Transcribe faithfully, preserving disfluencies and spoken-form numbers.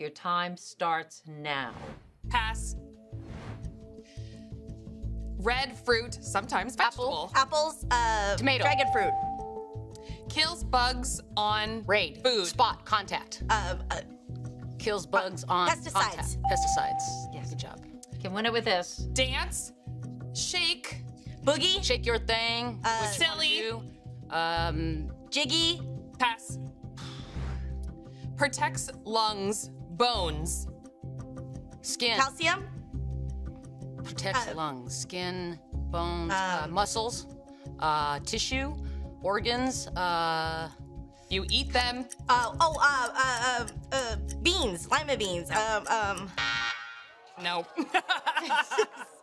Your time starts now. Pass. Red fruit, sometimes vegetable. Apples, uh, Tomato. dragon fruit, Kills bugs on Raid. food. Spot. Contact. uh, uh, Kills bugs on pesticides. contact. Pesticides. Yes. Good job. You can win it with this. Dance. Shake. boogie, Shake your thing. Uh, What you wanna silly. do. Um, jiggy, Pass. Protects lungs, bones. skin. calcium, Protects uh, lungs, skin, bones, uh, um, muscles, uh, tissue, organs. Uh, You eat them. uh, oh, uh, uh, uh, uh, beans, lima beans, um, um, No.